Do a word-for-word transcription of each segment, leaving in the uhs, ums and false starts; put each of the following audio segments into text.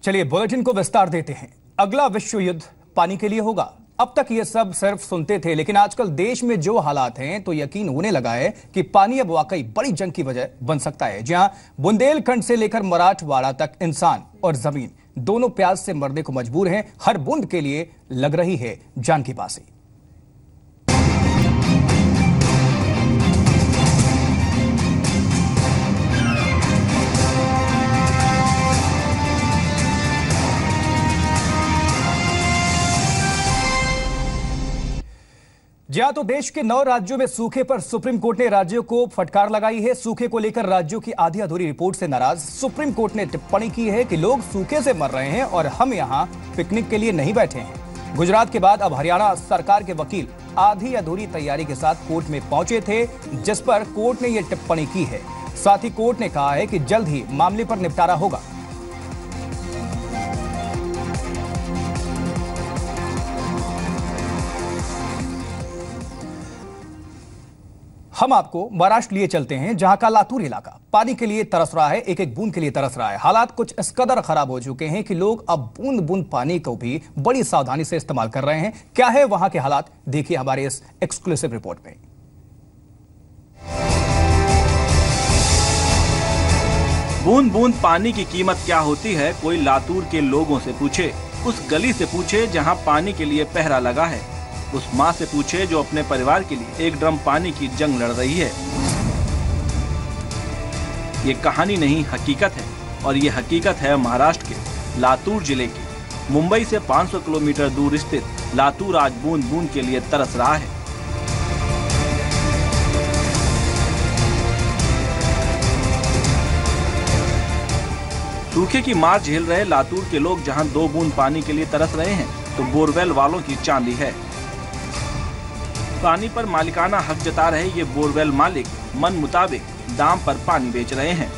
चलिए बुलेटिन को विस्तार देते हैं। अगला विश्व युद्ध पानी के लिए होगा। अब तक ये सब सिर्फ सुनते थे, लेकिन आजकल देश में जो हालात हैं तो यकीन होने लगा है कि पानी अब वाकई बड़ी जंग की वजह बन सकता है, जहां बुंदेलखंड से लेकर मराठवाड़ा तक इंसान और जमीन दोनों प्यास से मरने को मजबूर हैं। हर बूंद के लिए लग रही है जान की बासी। जहां तो देश के नौ राज्यों में सूखे पर सुप्रीम कोर्ट ने राज्यों को फटकार लगाई है। सूखे को लेकर राज्यों की आधी अधूरी रिपोर्ट से नाराज सुप्रीम कोर्ट ने टिप्पणी की है कि लोग सूखे से मर रहे हैं और हम यहां पिकनिक के लिए नहीं बैठे हैं। गुजरात के बाद अब हरियाणा सरकार के वकील आधी अधूरी तैयारी के साथ कोर्ट में पहुंचे थे, जिस पर कोर्ट ने यह टिप्पणी की है। साथ ही कोर्ट ने कहा है कि जल्द ही मामले पर निपटारा होगा। हम आपको महाराष्ट्र लिए चलते हैं, जहां का लातूर इलाका पानी के लिए तरस रहा है, एक एक बूंद के लिए तरस रहा है। हालात कुछ इस कदर खराब हो चुके हैं कि लोग अब बूंद बूंद पानी को भी बड़ी सावधानी से इस्तेमाल कर रहे हैं। क्या है वहां के हालात, देखिए हमारे इस एक्सक्लूसिव रिपोर्ट में। बूंद बूंद पानी की कीमत क्या होती है, कोई लातूर के लोगों से पूछे, उस गली से पूछे जहां पानी के लिए पहरा लगा है, उस माँ से पूछे जो अपने परिवार के लिए एक ड्रम पानी की जंग लड़ रही है। ये कहानी नहीं, हकीकत है, और ये हकीकत है महाराष्ट्र के लातूर जिले की। मुंबई से पाँच सौ किलोमीटर दूर स्थित लातूर आज बूंद बूंद के लिए तरस रहा है। सूखे की मार झेल रहे लातूर के लोग जहां दो बूंद पानी के लिए तरस रहे हैं, तो बोरवेल वालों की चांदी है। पानी पर मालिकाना हक जता रहे ये बोरवेल मालिक मन मुताबिक दाम पर पानी बेच रहे हैं।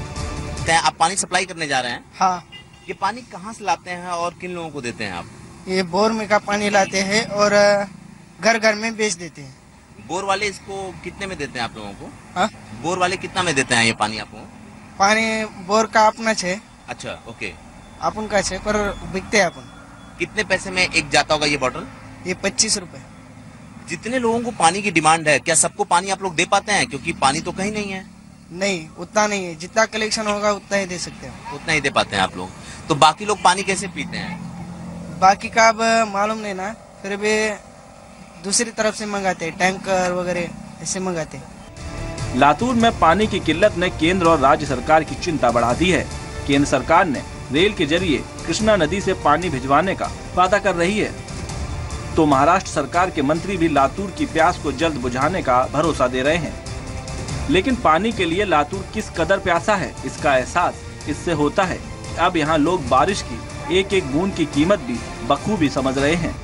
आप पानी सप्लाई करने जा रहे हैं? हाँ। ये पानी कहाँ से लाते हैं और किन लोगों को देते हैं आप? ये बोर में का पानी लाते हैं और घर घर में बेच देते हैं। बोर वाले इसको कितने में देते हैं आप लोगों को? हाँ? बोर वाले कितना में देते हैं ये पानी आपको? पानी बोर का अपना छे। अच्छा, ओके। अपन का छे पर बिकते हैं अपन। कितने पैसे में एक जाता होगा ये बोतल? ये पच्चीस रुपए। जितने लोगों को पानी की डिमांड है, क्या सबको पानी आप लोग दे पाते हैं? क्योंकि पानी तो कहीं नहीं है। नहीं, उतना नहीं है। जितना कलेक्शन होगा उतना ही दे सकते हैं। उतना ही दे पाते हैं आप लोग। तो बाकी लोग पानी कैसे पीते हैं? बाकी का अब मालूम नहीं ना, फिर भी दूसरी तरफ से मंगाते हैं, टैंकर वगैरह ऐसे मंगाते हैं। लातूर में पानी की किल्लत ने केंद्र और राज्य सरकार की चिंता बढ़ा दी है। केंद्र सरकार ने रेल के जरिए कृष्णा नदी से पानी भिजवाने का वादा कर रही है, तो महाराष्ट्र सरकार के मंत्री भी लातूर की प्यास को जल्द बुझाने का भरोसा दे रहे हैं। लेकिन पानी के लिए लातूर किस कदर प्यासा है, इसका एहसास इससे होता है कि अब यहाँ लोग बारिश की एक एक बूंद की कीमत भी बखूबी समझ रहे हैं।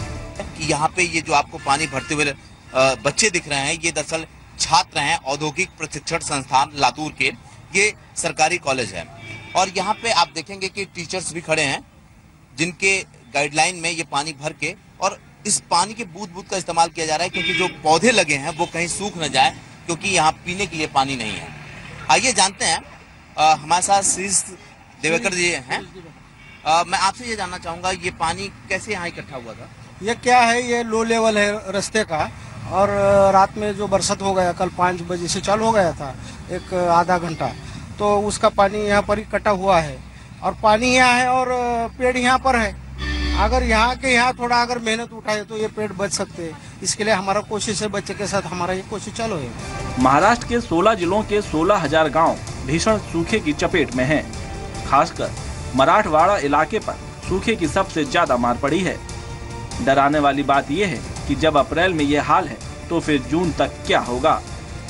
यहाँ पे ये जो आपको पानी भरते हुए बच्चे दिख रहे हैं, ये दरअसल छात्र हैं औद्योगिक प्रशिक्षण संस्थान लातूर के। ये सरकारी कॉलेज है और यहाँ पे आप देखेंगे कि टीचर्स भी खड़े हैं, जिनके गाइडलाइन में ये पानी भर के और इस पानी के बूंद बूंद का इस्तेमाल किया जा रहा है, क्योंकि जो पौधे लगे हैं वो कहीं सूख न जाए, क्योंकि यहाँ पीने के लिए पानी नहीं है। आइए जानते हैं, आ, हमारे साथ श्री देवेकर जी हैं। आ, मैं आपसे ये जानना चाहूंगा, ये पानी कैसे यहाँ इकट्ठा हुआ था? ये क्या है, ये लो लेवल है रास्ते का, और रात में जो बरसात हो गया, कल पाँच बजे से चालू हो गया था एक आधा घंटा, तो उसका पानी यहाँ पर इकट्ठा हुआ है और पानी यहाँ है और पेड़ यहाँ पर है। अगर यहाँ के यहाँ थोड़ा अगर मेहनत उठाए तो ये पेड़ बच सकते हैं। इसके लिए हमारा कोशिश है, बच्चे के साथ हमारा ये कोशिश चालू है। महाराष्ट्र के सोलह जिलों के सोलह हजार गाँव भीषण सूखे की चपेट में हैं। खासकर मराठवाड़ा इलाके पर सूखे की सबसे ज्यादा मार पड़ी है। डराने वाली बात यह है कि जब अप्रैल में ये हाल है तो फिर जून तक क्या होगा।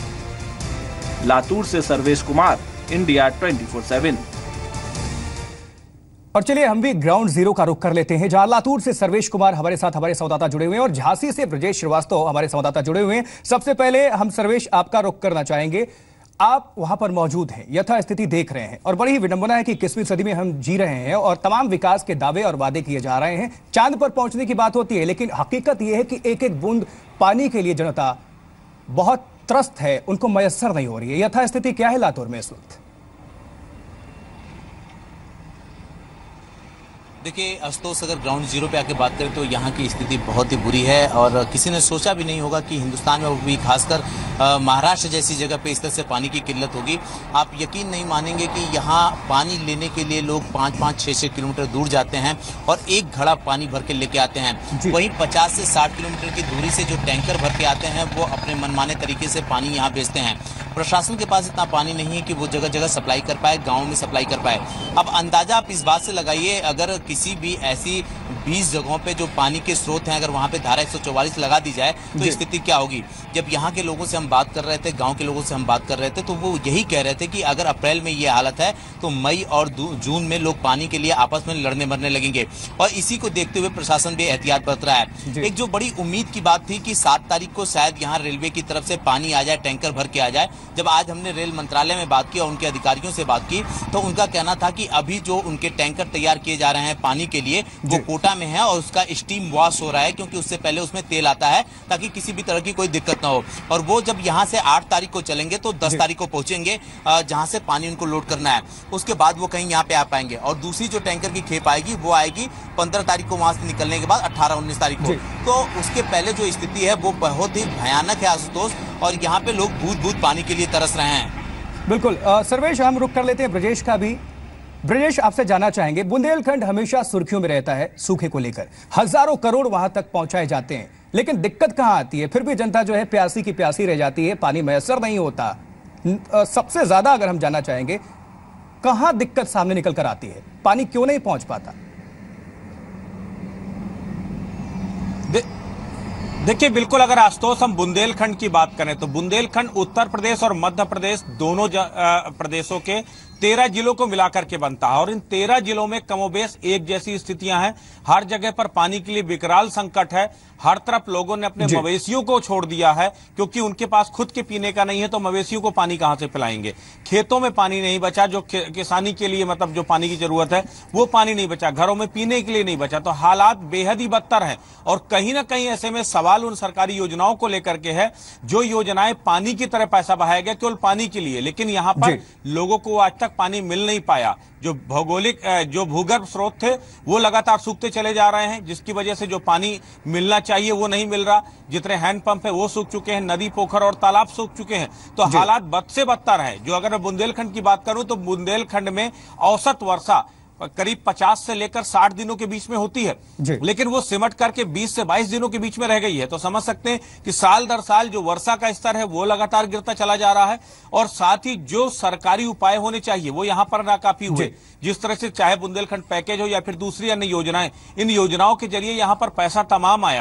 लातूर से Sarvesh Kumar, India twenty four seven. और चलिए हम भी ग्राउंड जीरो का रुख कर लेते हैं, जहां लातूर से सर्वेश कुमार हमारे साथ हमारे संवाददाता जुड़े हुए हैं और झांसी से ब्रजेश श्रीवास्तव हमारे संवाददाता जुड़े हुए हैं। सबसे पहले हम सर्वेश आपका रुख करना चाहेंगे। आप वहां पर मौजूद हैं, यथा स्थिति देख रहे हैं और बड़ी ही विडंबना है कि इक्कीसवीं सदी में हम जी रहे हैं और तमाम विकास के दावे और वादे किए जा रहे हैं। चांद पर पहुंचने की बात होती है, लेकिन हकीकत यह है कि एक एक बूंद पानी के लिए जनता बहुत त्रस्त है, उनको मयसर नहीं हो रही है। यथा स्थिति क्या है लातूर में इस वक्त? देखिए आशुतोष, अगर ग्राउंड जीरो पे आके बात करें तो यहाँ की स्थिति बहुत ही बुरी है और किसी ने सोचा भी नहीं होगा कि हिंदुस्तान में, वो भी खासकर महाराष्ट्र जैसी जगह पे इस तरह से पानी की किल्लत होगी। आप यकीन नहीं मानेंगे कि यहाँ पानी लेने के लिए लोग पाँच पाँच छः छः किलोमीटर दूर जाते हैं और एक घड़ा पानी भर के लेके आते हैं। वहीं पचास से साठ किलोमीटर की दूरी से जो टैंकर भर के आते हैं वो अपने मनमाने तरीके से पानी यहाँ बेचते हैं। प्रशासन के पास इतना पानी नहीं है कि वो जगह जगह सप्लाई कर पाए, गाँव में सप्लाई कर पाए। अब अंदाजा आप इस बात से लगाइए, अगर किसी भी ऐसी बीस जगहों पे जो पानी के स्रोत हैं, अगर वहां पे धारा एक सौ चौवालीस लगा दी जाए तो स्थिति क्या होगी। जब यहाँ के लोगों से हम बात कर रहे थे, गांव के लोगों से हम बात कर रहे थे, तो वो यही कह रहे थे कि अगर अप्रैल में ये हालत है तो मई और जून में लोग पानी के लिए आपस में लड़ने मरने लगेंगे। और इसी को देखते हुए प्रशासन भी एहतियात बरत रहा है। एक जो बड़ी उम्मीद की बात थी कि सात तारीख को शायद यहाँ रेलवे की तरफ से पानी आ जाए, टैंकर भर के आ जाए। जब आज हमने रेल मंत्रालय में बात की और उनके अधिकारियों से बात की तो उनका कहना था कि अभी जो उनके टैंकर तैयार किए जा रहे हैं पानी के लिए वो कोटा में है और उसका स्टीम वॉश हो रहा है, क्योंकि उससे पहले उसमें तेल आता है ताकि किसी भी तरह की कोई दिक्कत ना हो। और वो जब यहाँ से आठ तारीख को चलेंगे तो दस तारीख को पहुंचेंगे जहाँ से पानी उनको लोड करना है। उसके बाद वो कहीं यहाँ पे आ पाएंगे और दूसरी जो टैंकर की खेप आएगी वो आएगी पंद्रह तारीख को वहां से निकलने के बाद अठारह उन्नीस तारीख को। तो उसके पहले जो स्थिति है वो बहुत ही भयानक है आशुतोष, और यहाँ पे लोग बूंद बूंद पानी के लिए तरस रहे हैं। बिल्कुल सर्वेश, हम रुक कर लेते हैं ब्रजेश का भी। ब्रजेश, आपसे जानना चाहेंगे, बुंदेलखंड हमेशा सुर्खियों में रहता है सूखे को लेकर, हजारों करोड़ वहां तक पहुंचाए जाते हैं, लेकिन दिक्कत कहां आती है? फिर भी जनता जो है प्यासी की प्यासी रह जाती है, पानी मैसर नहीं होता। सबसे ज्यादा अगर हम जानना चाहेंगे कहां दिक्कत सामने निकल कर आती है, पानी क्यों नहीं पहुंच पाता? दे, देखिए बिल्कुल, अगर आशुतोष हम बुंदेलखंड की बात करें तो बुंदेलखंड उत्तर प्रदेश और मध्य प्रदेश दोनों प्रदेशों के तेरह जिलों को मिलाकर के बनता है और इन तेरह जिलों में कमोबेश एक जैसी स्थितियां हैं। हर जगह पर पानी के लिए विकराल संकट है। हर तरफ लोगों ने अपने मवेशियों को छोड़ दिया है, क्योंकि उनके पास खुद के पीने का नहीं है तो मवेशियों को पानी कहां से पिलाएंगे। खेतों में पानी नहीं बचा, जो किसानी के लिए मतलब जो पानी की जरूरत है वो पानी नहीं बचा, घरों में पीने के लिए नहीं बचा। तो हालात बेहद ही बदतर है और कहीं ना कहीं ऐसे में सवाल उन सरकारी योजनाओं को लेकर के है, जो योजनाएं पानी की तरह पैसा बहाया गया केवल पानी के लिए, लेकिन यहाँ पर लोगों को आज तक पानी मिल नहीं पाया। जो भौगोलिक जो भूगर्भ स्रोत थे वो लगातार सूखते चले जा रहे हैं, जिसकी वजह से जो पानी मिलना चाहिए वो नहीं मिल रहा। जितने हैंडपंप है वो सूख चुके हैं, नदी पोखर और तालाब सूख चुके हैं। तो हालात बद से बदतर है। जो अगर मैं बुंदेलखंड की बात करूं तो बुंदेलखंड में औसत वर्षा करीब पचास से लेकर साठ दिनों के बीच में होती है, लेकिन वो सिमट करके बीस से बाईस दिनों के बीच में रह गई है। तो समझ सकते हैं कि साल दर साल जो वर्षा का स्तर है वो लगातार गिरता चला जा रहा है और साथ ही जो सरकारी उपाय होने चाहिए वो यहाँ पर नाकाफी हुए। जिस तरह से चाहे बुंदेलखंड पैकेज हो या फिर दूसरी अन्य योजनाएं, इन योजनाओं के जरिए यहाँ पर पैसा तमाम आया,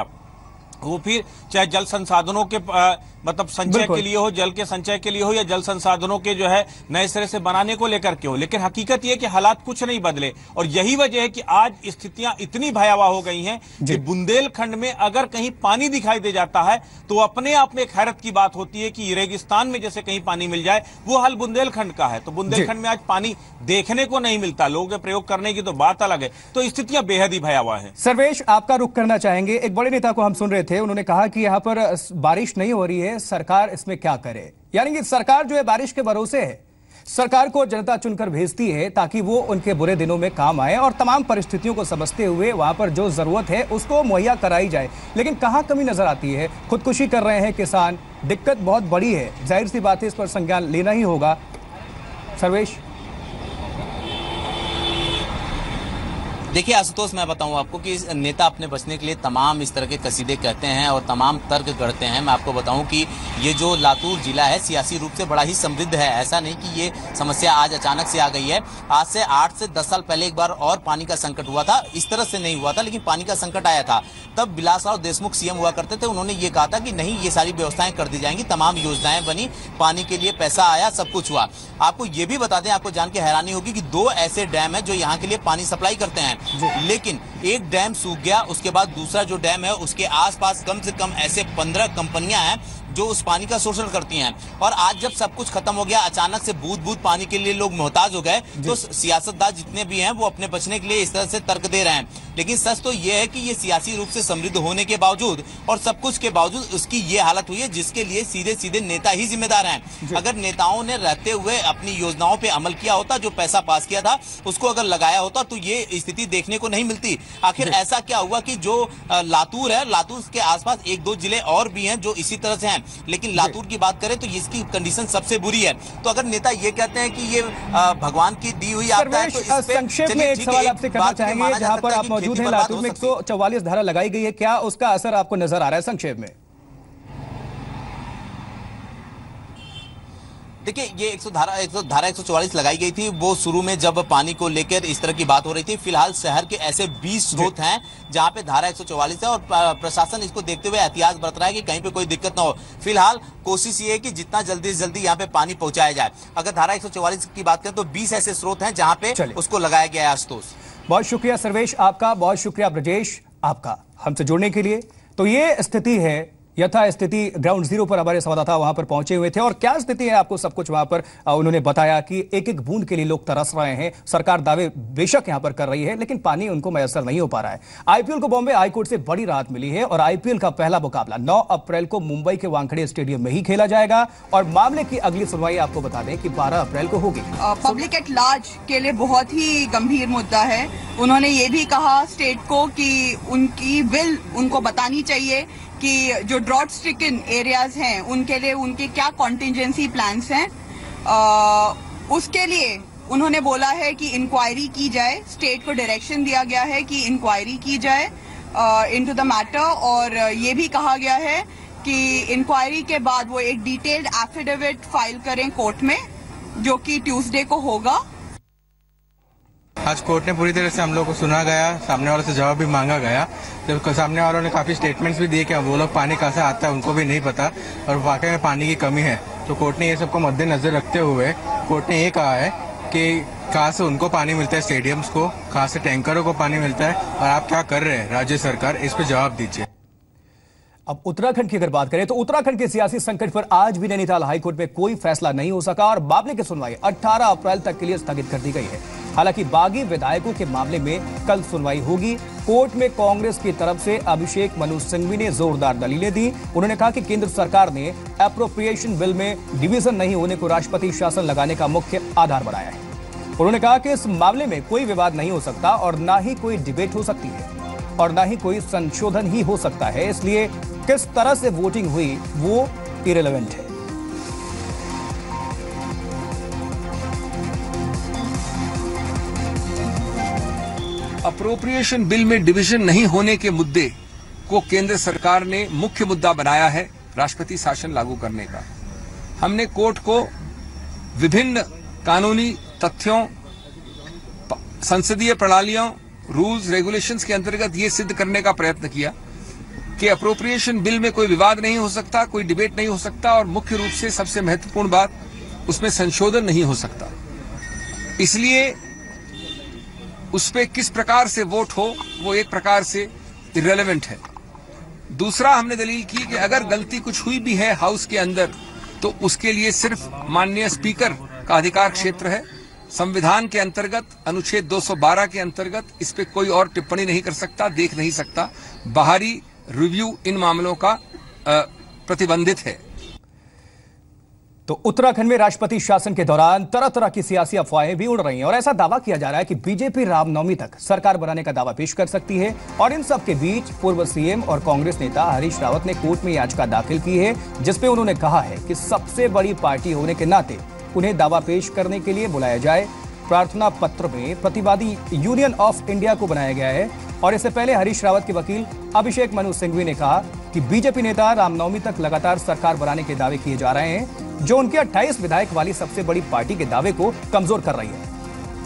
वो फिर चाहे जल संसाधनों के आ, मतलब संचय के लिए हो, जल के संचय के लिए हो या जल संसाधनों के जो है नए सिरे से बनाने को लेकर के हो, लेकिन हकीकत यह कि हालात कुछ नहीं बदले। और यही वजह है कि आज स्थितियां इतनी भयावह हो गई हैं कि बुंदेलखंड में अगर कहीं पानी दिखाई दे जाता है तो अपने आप में एक हैरत की बात होती है कि रेगिस्तान में जैसे कहीं पानी मिल जाए, वो हाल बुंदेलखंड का है। तो बुंदेलखंड में आज पानी देखने को नहीं मिलता, लोगों के प्रयोग करने की तो बात अलग है। तो स्थितियां बेहद ही भयावह है। सर्वेश, आपका रुख करना चाहेंगे। एक बड़े नेता को हम सुन रहे थे, उन्होंने कहा कि यहाँ पर बारिश नहीं हो रही है, सरकार इसमें क्या करे। यानी कि सरकार जो है बारिश के भरोसे है, सरकार को जनता चुनकर भेजती है ताकि वो उनके बुरे दिनों में काम आए और तमाम परिस्थितियों को समझते हुए वहां पर जो जरूरत है उसको मुहैया कराई जाए। लेकिन कहां कमी नजर आती है? खुदकुशी कर रहे हैं किसान, दिक्कत बहुत बड़ी है, जाहिर सी बात है इस पर संज्ञान लेना ही होगा। सर्वेश, देखिए आशुतोष, मैं बताऊं आपको कि नेता अपने बचने के लिए तमाम इस तरह के कसीदे कहते हैं और तमाम तर्क गढ़ते हैं। मैं आपको बताऊं कि ये जो लातूर जिला है सियासी रूप से बड़ा ही समृद्ध है। ऐसा नहीं कि ये समस्या आज अचानक से आ गई है। आज से आठ से दस साल पहले एक बार और पानी का संकट हुआ था, इस तरह से नहीं हुआ था, लेकिन पानी का संकट आया था। तब बिलासराव देशमुख सीएम हुआ करते थे, उन्होंने ये कहा था कि नहीं, ये सारी व्यवस्थाएं कर दी जाएंगी, तमाम योजनाएं बनी, पानी के लिए पैसा आया, सब कुछ हुआ। आपको ये भी बता दें, आपको जान के हैरानी होगी कि दो ऐसे डैम है जो यहाँ के लिए पानी सप्लाई करते हैं, लेकिन एक डैम सूख गया, उसके बाद दूसरा जो डैम है उसके आसपास कम से कम ऐसे पंद्रह कंपनियां हैं जो उस पानी का शोषण करती हैं। और आज जब सब कुछ खत्म हो गया, अचानक से बूंद बूंद पानी के लिए लोग मोहताज हो गए, तो सियासतदान जितने भी हैं वो अपने बचने के लिए इस तरह से तर्क दे रहे हैं। लेकिन सच तो ये है कि ये सियासी रूप से समृद्ध होने के बावजूद और सब कुछ के बावजूद उसकी ये हालत हुई है, जिसके लिए सीधे सीधे नेता ही जिम्मेदार हैं। अगर नेताओं ने रहते हुए अपनी योजनाओं पे अमल किया होता, जो पैसा पास किया था उसको अगर लगाया होता, तो ये स्थिति देखने को नहीं मिलती। आखिर ऐसा क्या हुआ कि जो लातूर है, लातूर के आसपास एक दो जिले और भी हैं जो इसी तरह से हैं, लेकिन लातूर की बात करें तो इसकी कंडीशन सबसे बुरी है। तो अगर नेता ये कहते हैं कि ये भगवान की दी हुई आपदा है, तो इस पे संक्षेप में एक सवाल आपसे करना चाहेंगे, जहां पर आप मौजूद हैं, लातूर में एक सौ चौवालीस धारा लगाई गई है, क्या उसका असर आपको नजर आ रहा है संक्षेप में? देखिए, ये एक सौ धारा एक सौ धारा एक सौ चौवालीस लगाई गई थी, वो शुरू में जब पानी को लेकर इस तरह की बात हो रही थी। फिलहाल शहर के ऐसे बीस स्रोत हैं जहां पे धारा एक सौ चौवालीस है, और प्रशासन इसको देखते हुए एहतियात बरत रहा है कि कहीं पे कोई दिक्कत ना हो। फिलहाल कोशिश ये है कि जितना जल्दी से जल्दी यहाँ पे पानी पहुंचाया जाए। अगर धारा एक सौ चौवालीस की बात करें तो बीस ऐसे स्रोत हैं जहाँ पे उसको लगाया गया है। आशुतोष, बहुत शुक्रिया सर्वेश आपका, बहुत शुक्रिया ब्रजेश आपका हमसे जुड़ने के लिए। तो ये स्थिति है, यथा स्थिति ग्राउंड जीरो पर हमारे संवाददाता वहां पर पहुंचे हुए थे, और क्या स्थिति है आपको सब कुछ वहां पर उन्होंने बताया कि एक एक बूंद के लिए लोग तरस रहे हैं। सरकार दावे बेशक यहां पर कर रही है, लेकिन पानी उनको मैसर नहीं हो पा रहा है। आईपीएल को बॉम्बे हाईकोर्ट से बड़ी राहत मिली है, और आईपीएल का पहला मुकाबला नौ अप्रैल को मुंबई के वानखेड़े स्टेडियम में ही खेला जाएगा, और मामले की अगली सुनवाई आपको बता दें कि बारह अप्रैल को होगी। पब्लिक एट लार्ज के लिए बहुत ही गंभीर मुद्दा है। उन्होंने ये भी कहा स्टेट को कि उनकी विल उनको बतानी चाहिए कि जो ड्रॉट स्ट्रिकन एरियाज हैं उनके लिए उनके क्या कॉन्टिजेंसी प्लान्स हैं। आ, उसके लिए उन्होंने बोला है कि इंक्वायरी की जाए, स्टेट को डायरेक्शन दिया गया है कि इंक्वायरी की जाए इनटू द मैटर, और ये भी कहा गया है कि इंक्वायरी के बाद वो एक डिटेल्ड एफिडेविट फाइल करें कोर्ट में, जो कि ट्यूसडे को होगा। आज कोर्ट ने पूरी तरह से हम लोग को सुना गया, सामने वालों से जवाब भी मांगा गया। जब सामने वालों ने काफी स्टेटमेंट्स भी दिए कि वो लोग पानी कहाँ से आता है उनको भी नहीं पता, और वाकई में पानी की कमी है। तो कोर्ट ने ये सबको मद्देनजर रखते हुए कोर्ट ने ये कहा है कि कहाँ से उनको पानी मिलता है, स्टेडियम्स को, कहाँ से टैंकरों को पानी मिलता है, और आप क्या कर रहे हैं राज्य सरकार, इस पर जवाब दीजिए। अब उत्तराखंड की अगर बात करें तो उत्तराखंड के सियासी संकट पर आज भी नैनीताल हाईकोर्ट में कोई फैसला नहीं हो सका, और मामले की सुनवाई अठारह अप्रैल तक के लिए स्थगित कर दी गई है। हालांकि बागी विधायकों के मामले में कल सुनवाई होगी। कोर्ट में कांग्रेस की तरफ से अभिषेक मनु सिंघवी ने जोरदार दलीलें दी। उन्होंने कहा कि केंद्र सरकार ने एप्रोप्रिएशन बिल में डिवीजन नहीं होने को राष्ट्रपति शासन लगाने का मुख्य आधार बनाया है। उन्होंने कहा कि इस मामले में कोई विवाद नहीं हो सकता, और ना ही कोई डिबेट हो सकती है, और ना ही कोई संशोधन ही हो सकता है। इसलिए किस तरह से वोटिंग हुई वो इरेलेवेंट है। अप्रोप्रिएशन बिल में डिवीजन नहीं होने के मुद्दे को केंद्र सरकार ने मुख्य मुद्दा बनाया है राष्ट्रपति शासन लागू करने का। हमने कोर्ट को विभिन्न कानूनी तथ्यों, संसदीय प्रणालियों, रूल्स रेगुलेशंस के अंतर्गत ये सिद्ध करने का प्रयत्न किया कि अप्रोप्रिएशन बिल में कोई विवाद नहीं हो सकता, कोई डिबेट नहीं हो सकता, और मुख्य रूप से सबसे महत्वपूर्ण बात, उसमें संशोधन नहीं हो सकता। इसलिए उस पे किस प्रकार से वोट हो वो एक प्रकार से इररिलेवेंट है। दूसरा, हमने दलील की कि अगर गलती कुछ हुई भी है हाउस के अंदर, तो उसके लिए सिर्फ माननीय स्पीकर का अधिकार क्षेत्र है। संविधान के अंतर्गत अनुच्छेद दो सौ बारह के अंतर्गत इस पे कोई और टिप्पणी नहीं कर सकता, देख नहीं सकता। बाहरी रिव्यू इन मामलों का प्रतिबंधित है। तो उत्तराखंड में राष्ट्रपति शासन के दौरान तरह तरह की सियासी अफवाहें भी उड़ रही हैं, और ऐसा दावा किया जा रहा है कि बीजेपी रामनवमी तक सरकार बनाने का दावा पेश कर सकती है। और इन सब के बीच पूर्व सीएम और कांग्रेस नेता हरीश रावत ने कोर्ट में याचिका दाखिल की है, जिसपे उन्होंने कहा है कि सबसे बड़ी पार्टी होने के नाते उन्हें दावा पेश करने के लिए बुलाया जाए। प्रार्थना पत्र में प्रतिवादी यूनियन ऑफ इंडिया को बनाया गया है, और इससे पहले हरीश रावत के वकील अभिषेक मनु सिंघवी ने कहा कि बीजेपी नेता रामनवमी तक लगातार सरकार बनाने के दावे किए जा रहे हैं, जो उनके अट्ठाईस विधायक वाली सबसे बड़ी पार्टी के दावे को कमजोर कर रही है।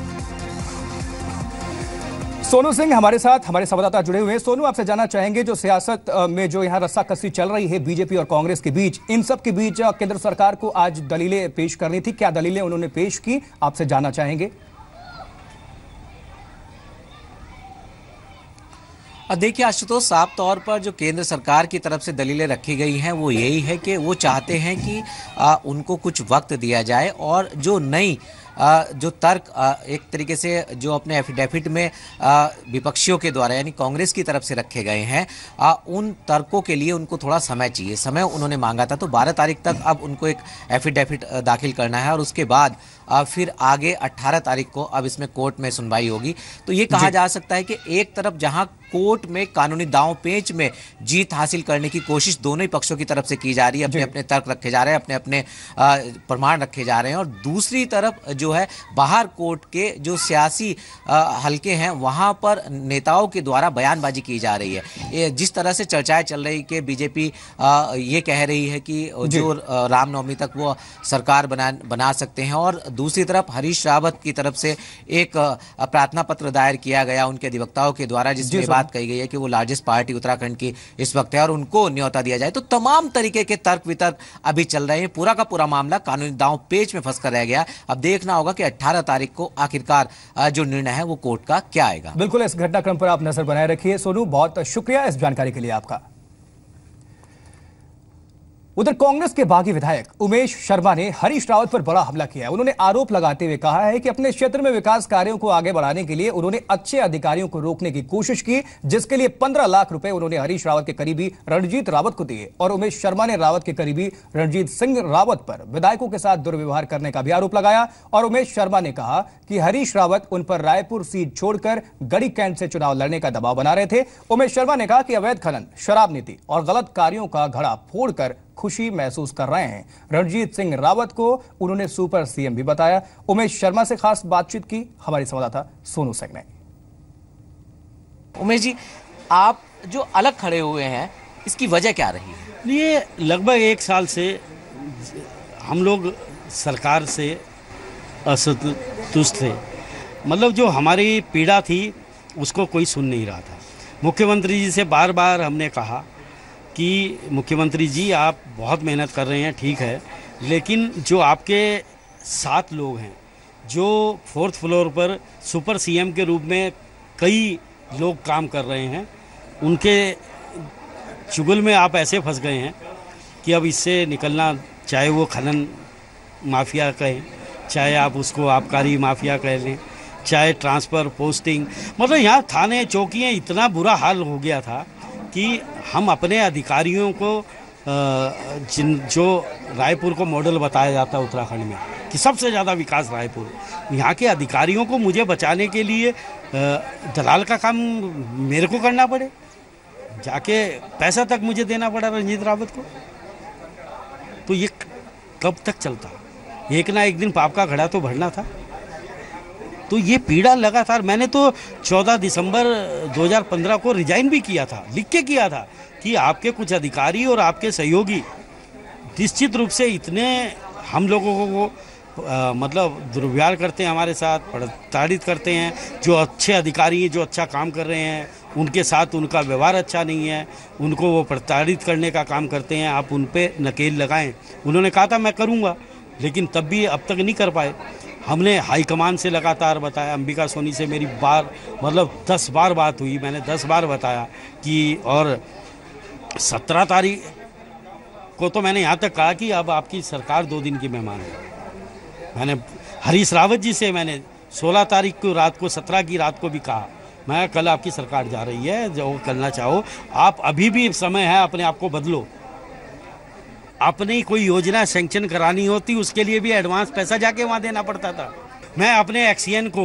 सोनू सिंह हमारे साथ, हमारे संवाददाता जुड़े हुए हैं। सोनू, आपसे जानना चाहेंगे, जो सियासत में जो यहां रस्साकसी चल रही है बीजेपी और कांग्रेस के बीच, इन सब के बीच केंद्र सरकार को आज दलीलें पेश करनी थी, क्या दलीलें उन्होंने पेश की, आपसे जानना चाहेंगे। और देखिए आशुतोष, साफ तौर पर जो केंद्र सरकार की तरफ से दलीलें रखी गई हैं वो यही है कि वो चाहते हैं कि आ, उनको कुछ वक्त दिया जाए और जो नई आ, जो तर्क आ, एक तरीके से जो अपने एफिडेविट में आ, विपक्षियों के द्वारा यानी कांग्रेस की तरफ से रखे गए हैं, आ, उन तर्कों के लिए उनको थोड़ा समय चाहिए। समय उन्होंने मांगा था, तो बारह तारीख तक अब उनको एक एफिडेविट दाखिल करना है और उसके बाद आ, फिर आगे अट्ठारह तारीख को अब इसमें कोर्ट में सुनवाई होगी। तो ये कहा जा सकता है कि एक तरफ जहां कोर्ट में कानूनी दांव पेच में जीत हासिल करने की कोशिश दोनों ही पक्षों की तरफ से की जा रही है, अपने अपने तर्क रखे जा रहे हैं, अपने अपने प्रमाण रखे जा रहे हैं, और दूसरी तरफ जो है बाहर कोर्ट के जो सियासी हलके हैं वहां पर नेताओं के द्वारा बयानबाजी की जा रही है। ये जिस तरह से चर्चाएं चल रही कि बीजेपी ये कह रही है कि जो रामनवमी तक वो सरकार बना बना सकते हैं, और दूसरी तरफ हरीश रावत की तरफ से एक प्रार्थना पत्र दायर किया गया उनके अधिवक्ताओं के द्वारा, जिसमें बात कही गई है कि वो लार्जेस्ट पार्टी उत्तराखंड की इस वक्त है और उनको न्योता दिया जाए। तो तमाम तरीके के तर्क वितर्क अभी चल रहे हैं। पूरा का पूरा मामला कानूनी दांव पेच में फंस कर रह गया। अब देखना होगा कि अठारह तारीख को आखिरकार जो निर्णय है वो कोर्ट का क्या आएगा। बिल्कुल, इस घटनाक्रम पर आप नजर बनाए रखिए। सोनू, बहुत शुक्रिया इस जानकारी के लिए आपका। उधर कांग्रेस के बागी विधायक उमेश शर्मा ने हरीश रावत पर बड़ा हमला किया है। उन्होंने आरोप लगाते हुए कहा है कि अपने क्षेत्र में विकास कार्यों को आगे बढ़ाने के लिए उन्होंने अच्छे अधिकारियों को रोकने की कोशिश की, जिसके लिए पंद्रह लाख रुपए उन्होंने हरीश रावत के करीबी रणजीत रावत को दिए। और उमेश शर्मा ने रावत के करीबी रणजीत सिंह रावत पर विधायकों के साथ दुर्व्यवहार करने का भी आरोप लगाया। और उमेश शर्मा ने कहा कि हरीश रावत उन पर रायपुर सीट छोड़कर गढ़ी कैंट से चुनाव लड़ने का दबाव बना रहे थे। उमेश शर्मा ने कहा कि अवैध खनन, शराब नीति और गलत कार्यों का घड़ा फोड़कर खुशी महसूस कर रहे हैं। रणजीत सिंह रावत को उन्होंने सुपर सीएम भी बताया। उमेश शर्मा से खास बातचीत की हमारी संवाददाता सोनू सिंह ने। उमेश जी, आप जो अलग खड़े हुए हैं, इसकी वजह क्या रही है? ये लगभग एक साल से हम लोग सरकार से असंतुष्ट थे। मतलब जो हमारी पीड़ा थी उसको कोई सुन नहीं रहा था। मुख्यमंत्री जी से बार बार हमने कहा कि मुख्यमंत्री जी आप बहुत मेहनत कर रहे हैं, ठीक है, लेकिन जो आपके सात लोग हैं, जो फोर्थ फ्लोर पर सुपर सीएम के रूप में कई लोग काम कर रहे हैं, उनके चुगल में आप ऐसे फंस गए हैं कि अब इससे निकलना, चाहे वो खनन माफिया कहें, चाहे आप उसको आबकारी माफिया कह लें, चाहे ट्रांसफ़र पोस्टिंग, मतलब यहाँ थाने चौकियाँ इतना बुरा हाल हो गया था कि हम अपने अधिकारियों को जिन जो रायपुर को मॉडल बताया जाता है उत्तराखंड में कि सबसे ज़्यादा विकास रायपुर, यहाँ के अधिकारियों को मुझे बचाने के लिए दलाल का काम मेरे को करना पड़े, जाके पैसा तक मुझे देना पड़ा रणजीत रावत को। तो ये कब तक चलता? एक ना एक दिन पाप का घड़ा तो भरना था। तो ये पीड़ा लगातार, मैंने तो चौदह दिसंबर दो हज़ार पंद्रह को रिजाइन भी किया था, लिख के किया था कि आपके कुछ अधिकारी और आपके सहयोगी निश्चित रूप से इतने हम लोगों को आ, मतलब दुर्व्यवहार करते हैं, हमारे साथ प्रताड़ित करते हैं। जो अच्छे अधिकारी हैं, जो अच्छा काम कर रहे हैं, उनके साथ उनका व्यवहार अच्छा नहीं है, उनको वो प्रताड़ित करने का काम करते हैं, आप उन पर नकेल लगाएं। उन्होंने कहा था मैं करूँगा, लेकिन तब भी अब तक नहीं कर पाए। हमने हाईकमान से लगातार बताया, अंबिका सोनी से मेरी बार मतलब दस बार बात हुई, मैंने दस बार बताया कि, और सत्रह तारीख को तो मैंने यहाँ तक कहा कि अब आपकी सरकार दो दिन की मेहमान है। मैंने हरीश रावत जी से मैंने सोलह तारीख को रात को, सत्रह की रात को भी कहा, मैं कल आपकी सरकार जा रही है, जो करना चाहो आप, अभी भी समय है, अपने आप को बदलो। अपनी कोई योजना सैंक्शन करानी होती उसके लिए भी एडवांस पैसा जाके वहाँ देना पड़ता था। मैं अपने एक्सीएन को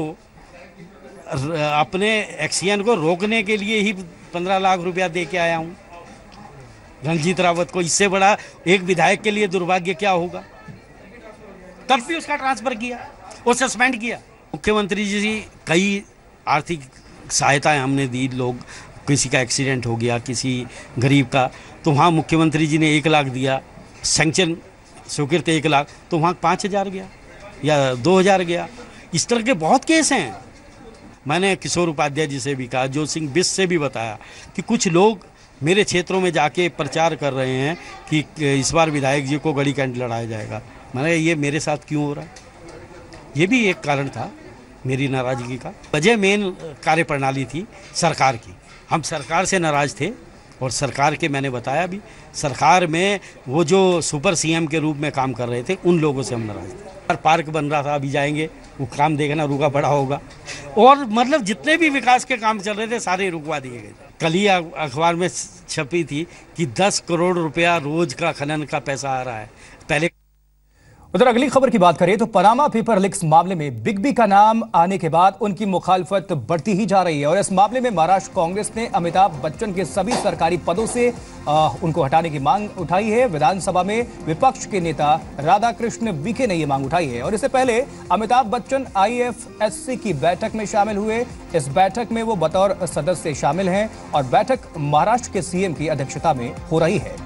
अपने एक्सीएन को रोकने के लिए ही पंद्रह लाख रुपया दे के आया हूँ रणजीत रावत को। इससे बड़ा एक विधायक के लिए दुर्भाग्य क्या होगा? तब भी उसका ट्रांसफर किया और सस्पेंड किया। मुख्यमंत्री जी कई आर्थिक सहायताएं हमने दी, लोग किसी का एक्सीडेंट हो गया, किसी गरीब का, तो वहाँ मुख्यमंत्री जी ने एक लाख दिया, सैंक्शन स्वीकृत एक लाख, तो वहाँ पाँच हज़ार गया या दो हज़ार गया। इस तरह के बहुत केस हैं। मैंने किशोर उपाध्याय जी से भी कहा, जो सिंह बिस से भी बताया कि कुछ लोग मेरे क्षेत्रों में जाके प्रचार कर रहे हैं कि इस बार विधायक जी को गढ़ी कैंट लड़ाया जाएगा। मैंने ये मेरे साथ क्यों हो रहा है? ये भी एक कारण था मेरी नाराज़गी का। वजह मेन कार्यप्रणाली थी सरकार की हम सरकार से नाराज़ थे और सरकार के मैंने बताया भी, सरकार में वो जो सुपर सीएम के रूप में काम कर रहे थे उन लोगों से हम नाराज़ थे। पार्क बन रहा था, अभी जाएंगे, वो काम देखना रुका पड़ा होगा। और मतलब जितने भी विकास के काम चल रहे थे सारे रुकवा दिए गए। कल ही अखबार में छपी थी कि दस करोड़ रुपया रोज का खनन का पैसा आ रहा है। पहले उधर अगली खबर की बात करें तो पनामा पेपर लीक्स मामले में बिग बी का नाम आने के बाद उनकी मुखालफत बढ़ती ही जा रही है और इस मामले में महाराष्ट्र कांग्रेस ने अमिताभ बच्चन के सभी सरकारी पदों से आ, उनको हटाने की मांग उठाई है। विधानसभा में विपक्ष के नेता राधाकृष्ण विखे ने यह मांग उठाई है और इससे पहले Amitabh Bachchan I F S C की बैठक में शामिल हुए। इस बैठक में वो बतौर सदस्य शामिल हैं और बैठक महाराष्ट्र के सीएम की अध्यक्षता में हो रही है।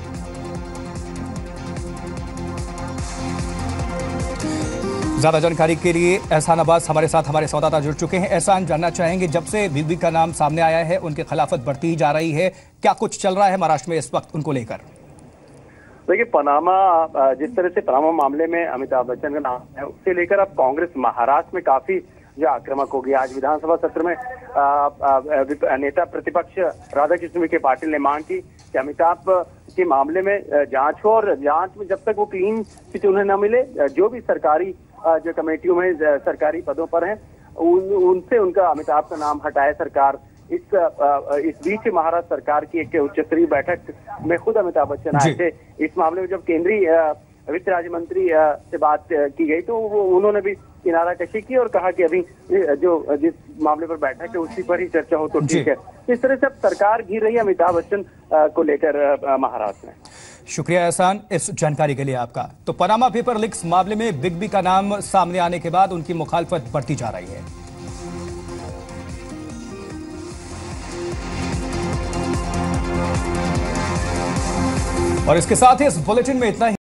ज्यादा जानकारी के लिए एहसान अब्बास हमारे साथ हमारे संवाददाता जुड़ चुके हैं। एहसान, जानना चाहेंगे, जब से बिग बी का नाम सामने आया है उनकी खिलाफत बढ़ती ही जा रही है, क्या कुछ चल रहा है महाराष्ट्र में इस वक्त उनको लेकर? देखिए, पनामा जिस तरह से पनामा मामले में अमिताभ बच्चन का नाम है उससे लेकर अब कांग्रेस महाराष्ट्र में काफी जो आक्रामक हो गई। आज विधानसभा सत्र में आ, आ, नेता प्रतिपक्ष राधाकृष्ण विखे पाटिल ने मांग की कि अमिताभ के मामले में जांच हो और जांच में जब तक वो क्लीन चिट उन्हें न मिले, जो भी सरकारी जो कमेटियों में सरकारी पदों पर हैं उन, उनसे उनका अमिताभ का नाम हटाए सरकार। इस इस बीच महाराष्ट्र सरकार की एक उच्च स्तरीय बैठक में खुद अमिताभ बच्चन आए थे। इस मामले में जब केंद्रीय वित्त राज्य मंत्री से बात की गई तो वो उन्होंने भी किनारा कशी की और कहा कि अभी जो जिस मामले पर बैठक है उसी पर ही चर्चा हो तो ठीक है। इस तरह से अब सरकार घिर रही है अमिताभ बच्चन को लेकर महाराष्ट्र में। शुक्रिया एहसान इस जानकारी के लिए आपका। तो पनामा पेपर लीक्स मामले में बिग बी का नाम सामने आने के बाद उनकी मुखालफत बढ़ती जा रही है। और इसके साथ ही इस बुलेटिन में इतना ही।